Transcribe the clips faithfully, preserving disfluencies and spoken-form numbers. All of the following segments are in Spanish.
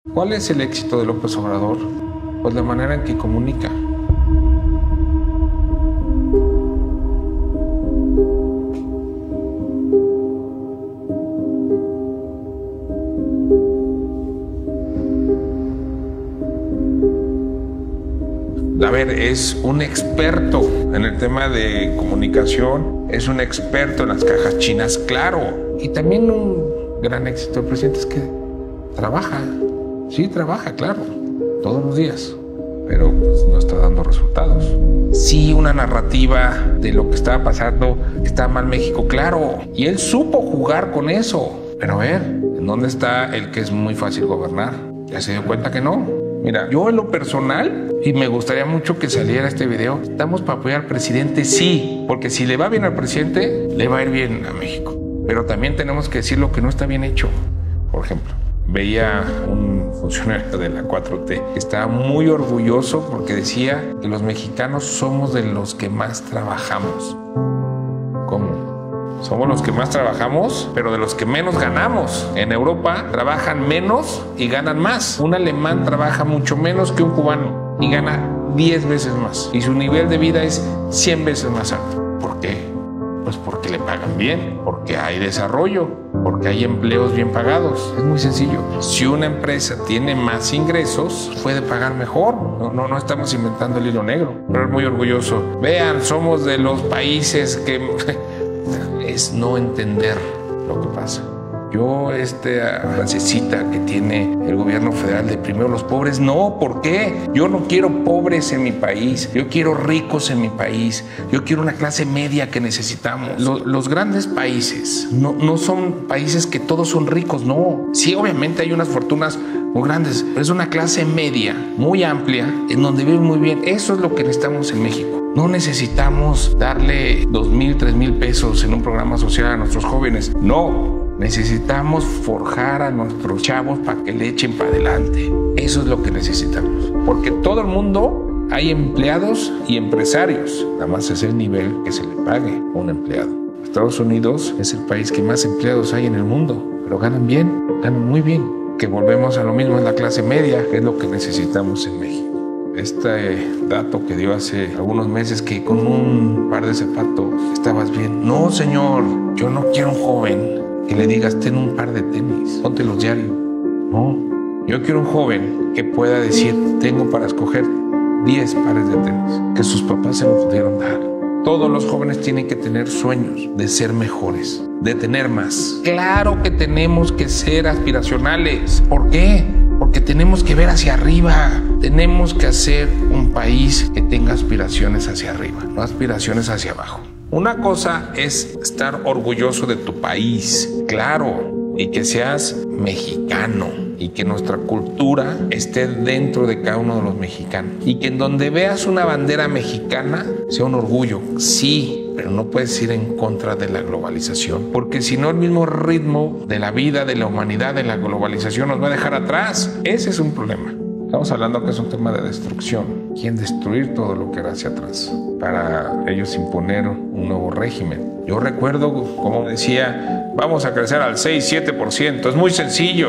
¿Cuál es el éxito de López Obrador? Pues la manera en que comunica. A ver, es un experto en el tema de comunicación, es un experto en las cajas chinas, claro. Y también un gran éxito del presidente es que trabaja, sí trabaja, claro, todos los días, pero pues, no está dando resultados. Sí, una narrativa de lo que estaba pasando, que está mal México, claro, y él supo jugar con eso. Pero a ver, ¿en dónde está el que es muy fácil gobernar? ¿Ya se dio cuenta que no? Mira, yo en lo personal, y me gustaría mucho que saliera este video, estamos para apoyar al presidente, sí, porque si le va bien al presidente, le va a ir bien a México. Pero también tenemos que decir lo que no está bien hecho. Por ejemplo, veía un funcionario de la cuatro T que estaba muy orgulloso porque decía que los mexicanos somos de los que más trabajamos. ¿Cómo? Somos los que más trabajamos, pero de los que menos ganamos. En Europa trabajan menos y ganan más. Un alemán trabaja mucho menos que un cubano y gana diez veces más. Y su nivel de vida es cien veces más alto. ¿Por qué? Pues porque le pagan bien, porque hay desarrollo, porque hay empleos bien pagados. Es muy sencillo. Si una empresa tiene más ingresos, puede pagar mejor. No, no, no estamos inventando el hilo negro. Pero es muy orgulloso. Vean, somos de los países que... es no entender lo que pasa. Yo, esta frasecita que tiene el gobierno federal de primero los pobres, no, ¿por qué? Yo no quiero pobres en mi país, yo quiero ricos en mi país, yo quiero una clase media que necesitamos. Los, los grandes países no, no son países que todos son ricos, no. Sí, obviamente hay unas fortunas muy grandes, pero es una clase media, muy amplia, en donde viven muy bien. Eso es lo que necesitamos en México. No necesitamos darle dos mil, tres mil pesos en un programa social a nuestros jóvenes. No, necesitamos forjar a nuestros chavos para que le echen para adelante. Eso es lo que necesitamos. Porque todo el mundo hay empleados y empresarios. Nada más es el nivel que se le pague a un empleado. Estados Unidos es el país que más empleados hay en el mundo, pero ganan bien, ganan muy bien. Que volvemos a lo mismo en la clase media, que es lo que necesitamos en México. Este dato que dio hace algunos meses que con un par de zapatos estabas bien. No, señor, yo no quiero un joven que le digas ten un par de tenis, póntelos diario. No, yo quiero un joven que pueda decir tengo para escoger diez pares de tenis, que sus papás se lo pudieron dar. Todos los jóvenes tienen que tener sueños de ser mejores, de tener más. Claro que tenemos que ser aspiracionales. ¿Por qué? Porque tenemos que ver hacia arriba. Tenemos que hacer un país que tenga aspiraciones hacia arriba, no aspiraciones hacia abajo. Una cosa es estar orgulloso de tu país, claro, y que seas mexicano y que nuestra cultura esté dentro de cada uno de los mexicanos. Y que en donde veas una bandera mexicana sea un orgullo, sí, pero no puedes ir en contra de la globalización, porque si no el mismo ritmo de la vida, de la humanidad, de la globalización nos va a dejar atrás. Ese es un problema. Estamos hablando que es un tema de destrucción. Quieren destruir todo lo que era hacia atrás para ellos imponer un nuevo régimen. Yo recuerdo como decía, vamos a crecer al seis, siete por ciento. Es muy sencillo.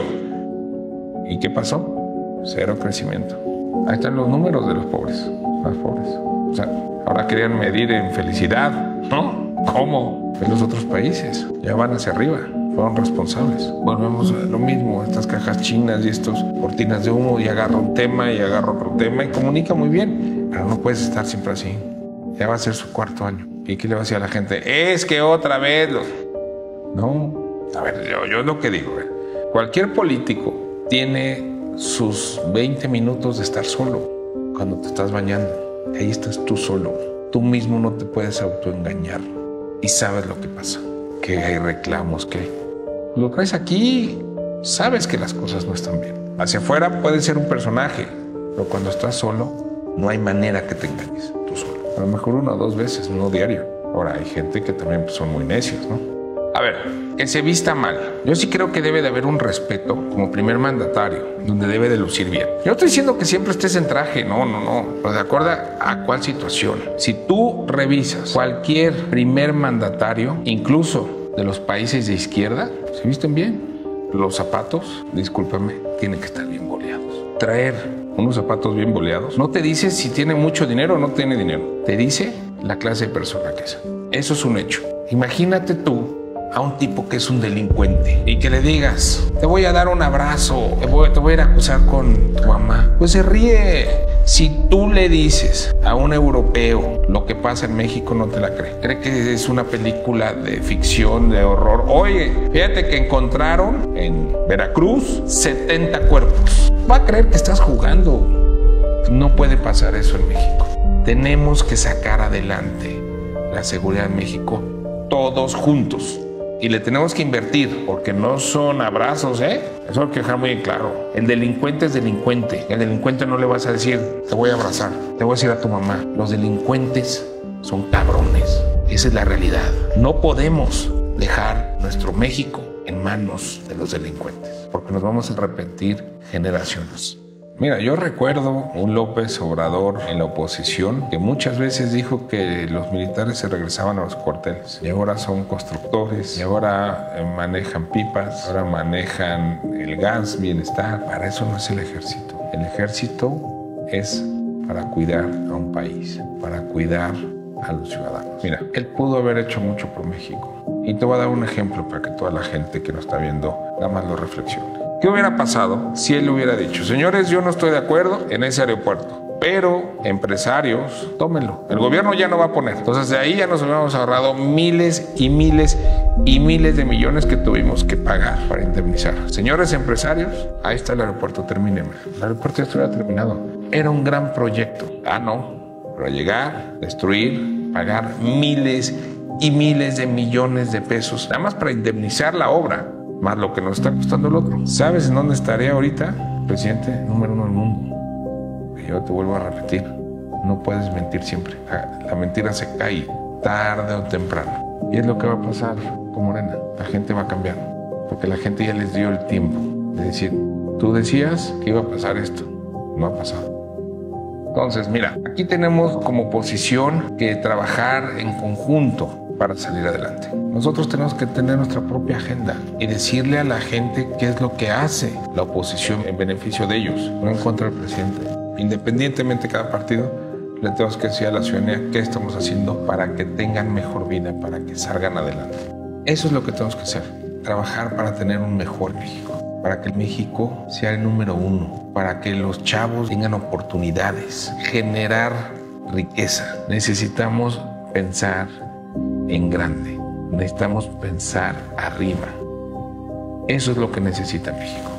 ¿Y qué pasó? Cero crecimiento. Ahí están los números de los pobres, más pobres. O sea, ahora querían medir en felicidad, ¿no? ¿Cómo? En los otros países. Ya van hacia arriba. Fueron responsables. Volvemos a lo mismo, estas cajas chinas y estos cortinas de humo, y agarra un tema y agarra otro tema y comunica muy bien, pero no puedes estar siempre así. Ya va a ser su cuarto año. ¿Y qué le va a decir a la gente? Es que otra vez los... No, a ver, yo, yo es lo que digo. ¿eh? Cualquier político tiene sus veinte minutos de estar solo cuando te estás bañando. Ahí estás tú solo. Tú mismo no te puedes autoengañar y sabes lo que pasa. Que hay reclamos, que lo traes aquí, sabes que las cosas no están bien. Hacia afuera puedes ser un personaje, pero cuando estás solo, no hay manera que te engañes tú solo. A lo mejor una o dos veces, no diario. Ahora, hay gente que también son muy necios, ¿no? A ver, que se vista mal. Yo sí creo que debe de haber un respeto como primer mandatario, donde debe de lucir bien. Yo no estoy diciendo que siempre estés en traje, no, no, no. Pero de acuerdo a cuál situación. Si tú revisas cualquier primer mandatario, incluso de los países de izquierda, se visten bien. Los zapatos, discúlpame, tienen que estar bien boleados. traer unos zapatos bien boleados no te dice si tiene mucho dinero o no tiene dinero. Te dice la clase de persona que es. Eso es un hecho. Imagínate tú a un tipo que es un delincuente y que le digas, te voy a dar un abrazo, te voy, te voy a ir a acusar con tu mamá. Pues se ríe. Si tú le dices a un europeo lo que pasa en México, no te la cree. Cree que es una película de ficción, de horror. Oye, fíjate que encontraron en Veracruz setenta cuerpos. Va a creer que estás jugando. No puede pasar eso en México. Tenemos que sacar adelante la seguridad en México todos juntos. Y le tenemos que invertir, porque no son abrazos, ¿eh? Eso hay que dejar muy claro. El delincuente es delincuente. El delincuente no le vas a decir, te voy a abrazar, te voy a decir a tu mamá. Los delincuentes son cabrones. Esa es la realidad. No podemos dejar nuestro México en manos de los delincuentes, porque nos vamos a arrepentir generaciones. Mira, yo recuerdo un López Obrador en la oposición que muchas veces dijo que los militares se regresaban a los cuarteles y ahora son constructores y ahora manejan pipas, ahora manejan el gas, bienestar. Para eso no es el ejército. El ejército es para cuidar a un país, para cuidar a los ciudadanos. Mira, él pudo haber hecho mucho por México y te voy a dar un ejemplo para que toda la gente que nos está viendo nada más lo reflexione. ¿Qué hubiera pasado si él le hubiera dicho, señores, yo no estoy de acuerdo en ese aeropuerto, pero empresarios, tómenlo? El gobierno ya no va a poner. Entonces de ahí ya nos hubiéramos ahorrado miles y miles y miles de millones que tuvimos que pagar para indemnizar. Señores empresarios, ahí está el aeropuerto, termínenme. El aeropuerto ya estuviera terminado. Era un gran proyecto. Ah, no. Pero llegar, destruir, pagar miles y miles de millones de pesos, nada más para indemnizar la obra, más lo que nos está costando el otro. ¿Sabes en dónde estaría ahorita? Presidente número uno del mundo. Y yo te vuelvo a repetir, no puedes mentir siempre. La, la mentira se cae tarde o temprano. Y es lo que va a pasar con Morena. La gente va a cambiar, porque la gente ya les dio el tiempo de decir, tú decías que iba a pasar esto, no ha pasado. Entonces, mira, aquí tenemos como oposición que trabajar en conjunto para salir adelante. Nosotros tenemos que tener nuestra propia agenda y decirle a la gente qué es lo que hace la oposición en beneficio de ellos, no en contra del presidente. Independientemente de cada partido, le tenemos que decir a la ciudadanía qué estamos haciendo para que tengan mejor vida, para que salgan adelante. Eso es lo que tenemos que hacer, trabajar para tener un mejor México, para que el México sea el número uno, para que los chavos tengan oportunidades, generar riqueza. Necesitamos pensar en grande. Necesitamos pensar arriba. Eso es lo que necesita México.